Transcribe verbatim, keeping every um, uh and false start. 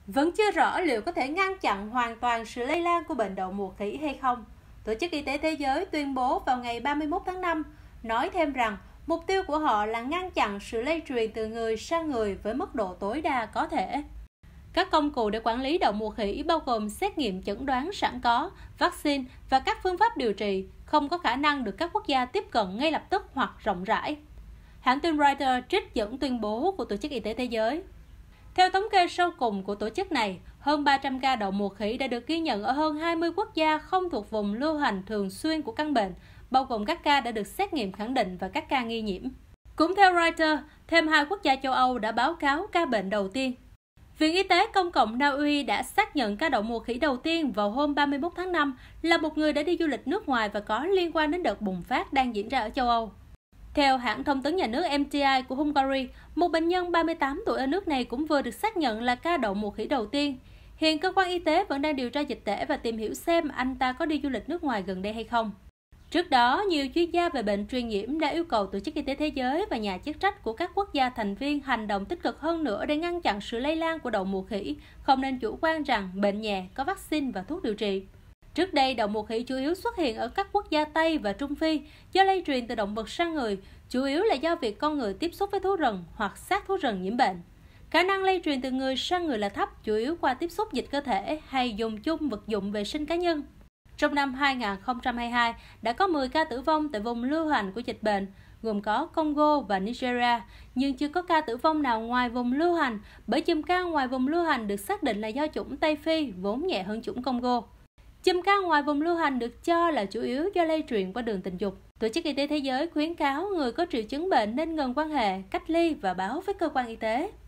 Vẫn chưa rõ liệu có thể ngăn chặn hoàn toàn sự lây lan của bệnh đậu mùa khỉ hay không. Tổ chức Y tế Thế giới tuyên bố vào ngày ba mươi mốt tháng năm, nói thêm rằng mục tiêu của họ là ngăn chặn sự lây truyền từ người sang người với mức độ tối đa có thể. Các công cụ để quản lý đậu mùa khỉ bao gồm xét nghiệm chẩn đoán sẵn có, vaccine và các phương pháp điều trị không có khả năng được các quốc gia tiếp cận ngay lập tức hoặc rộng rãi. Hãng tin Reuters trích dẫn tuyên bố của Tổ chức Y tế Thế giới. Theo thống kê sau cùng của tổ chức này, hơn ba trăm ca đậu mùa khỉ đã được ghi nhận ở hơn hai mươi quốc gia không thuộc vùng lưu hành thường xuyên của căn bệnh, bao gồm các ca đã được xét nghiệm khẳng định và các ca nghi nhiễm. Cũng theo Reuters, thêm hai quốc gia châu Âu đã báo cáo ca bệnh đầu tiên. Viện Y tế Công cộng Na Uy đã xác nhận ca đậu mùa khỉ đầu tiên vào hôm ba mươi mốt tháng năm là một người đã đi du lịch nước ngoài và có liên quan đến đợt bùng phát đang diễn ra ở châu Âu. Theo hãng thông tấn nhà nước em tê i của Hungary, một bệnh nhân ba mươi tám tuổi ở nước này cũng vừa được xác nhận là ca đậu mùa khỉ đầu tiên. Hiện cơ quan y tế vẫn đang điều tra dịch tễ và tìm hiểu xem anh ta có đi du lịch nước ngoài gần đây hay không. Trước đó, nhiều chuyên gia về bệnh truyền nhiễm đã yêu cầu Tổ chức Y tế Thế giới và nhà chức trách của các quốc gia thành viên hành động tích cực hơn nữa để ngăn chặn sự lây lan của đậu mùa khỉ, không nên chủ quan rằng bệnh nhẹ, có vaccine và thuốc điều trị. Trước đây, đậu mùa khỉ chủ yếu xuất hiện ở các quốc gia Tây và Trung Phi do lây truyền từ động vật sang người, chủ yếu là do việc con người tiếp xúc với thú rừng hoặc xác thú rừng nhiễm bệnh. Khả năng lây truyền từ người sang người là thấp, chủ yếu qua tiếp xúc dịch cơ thể hay dùng chung vật dụng vệ sinh cá nhân. Trong năm hai nghìn không trăm hai mươi hai, đã có mười ca tử vong tại vùng lưu hành của dịch bệnh, gồm có Congo và Nigeria, nhưng chưa có ca tử vong nào ngoài vùng lưu hành, bởi chùm ca ngoài vùng lưu hành được xác định là do chủng Tây Phi, vốn nhẹ hơn chủng Congo. Chùm ca ngoài vùng lưu hành được cho là chủ yếu do lây truyền qua đường tình dục. Tổ chức Y tế Thế giới khuyến cáo người có triệu chứng bệnh nên ngừng quan hệ, cách ly và báo với cơ quan y tế.